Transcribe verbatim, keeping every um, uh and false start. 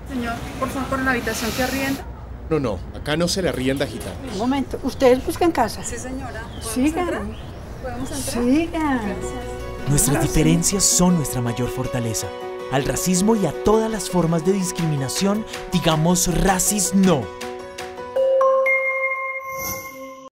Señor, por favor, por la habitación que arrienda. No, no, acá no se le arrienda a gitanos. Un momento, ¿ustedes buscan casa? Sí, señora. Sigan. ¿Podemos entrar? Sigan. Nuestras diferencias son nuestra mayor fortaleza. Al racismo y a todas las formas de discriminación, digamos racis no.